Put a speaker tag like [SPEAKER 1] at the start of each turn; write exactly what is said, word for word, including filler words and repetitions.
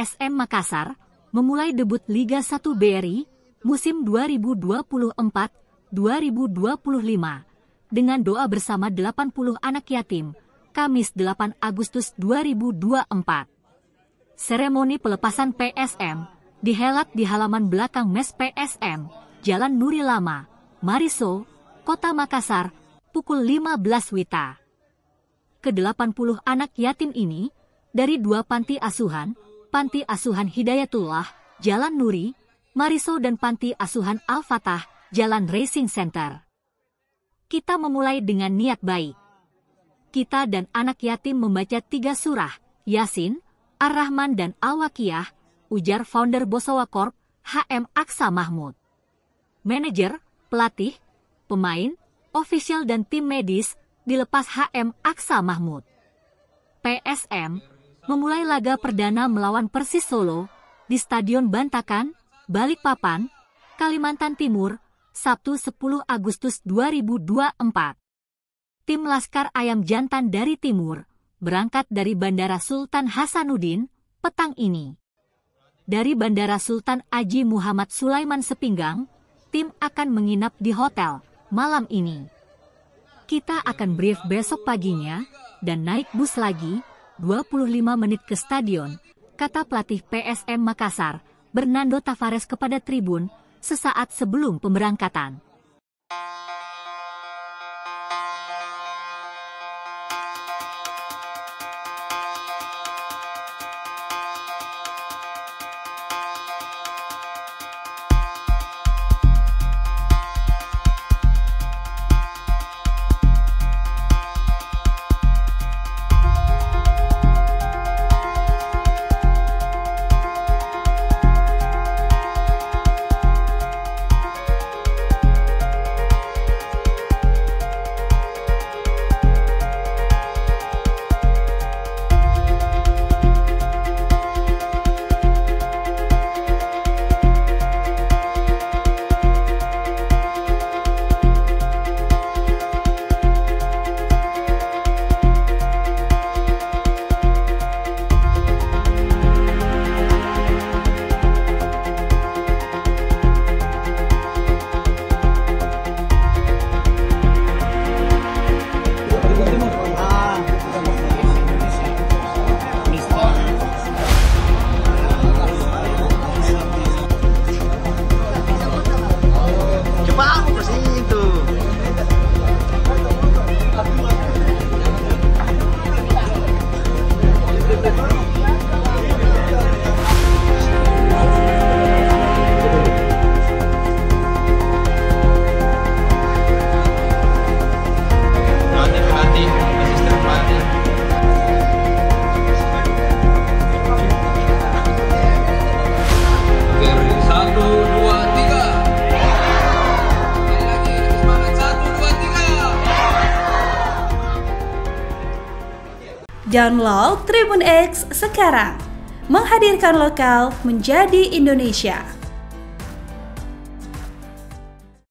[SPEAKER 1] S M Makassar memulai debut Liga satu B R I musim dua ribu dua puluh empat dua ribu dua puluh lima dengan doa bersama delapan puluh anak yatim, Kamis delapan Agustus dua ribu dua puluh empat. Seremoni pelepasan P S M dihelat di halaman belakang Mes P S M, Jalan Nuri Lama, Mariso, Kota Makassar, pukul lima belas W I B. Ke delapan puluh anak yatim ini dari dua panti asuhan, Panti Asuhan Hidayatullah, Jalan Nuri, Mariso dan Panti Asuhan Al-Fatah, Jalan Racing Center. Kita memulai dengan niat baik. Kita dan anak yatim membaca tiga surah, Yasin, Ar-Rahman dan Al-Waqiah, ujar founder Bosowa Corp, H M Aksa Mahmud. Manajer, pelatih, pemain, ofisial dan tim medis dilepas H M Aksa Mahmud. P S M memulai laga perdana melawan Persis Solo di Stadion Bantakan, Balikpapan, Kalimantan Timur, Sabtu sepuluh Agustus dua ribu dua puluh empat. Tim Laskar Ayam Jantan dari Timur berangkat dari Bandara Sultan Hasanuddin petang ini. Dari Bandara Sultan Haji Muhammad Sulaiman Sepinggang, tim akan menginap di hotel malam ini. Kita akan brief besok paginya dan naik bus lagi dua puluh lima menit ke stadion, kata pelatih P S M Makassar, Bernardo Tavares kepada Tribun sesaat sebelum pemberangkatan.
[SPEAKER 2] Download Tribun X sekarang, menghadirkan lokal menjadi Indonesia.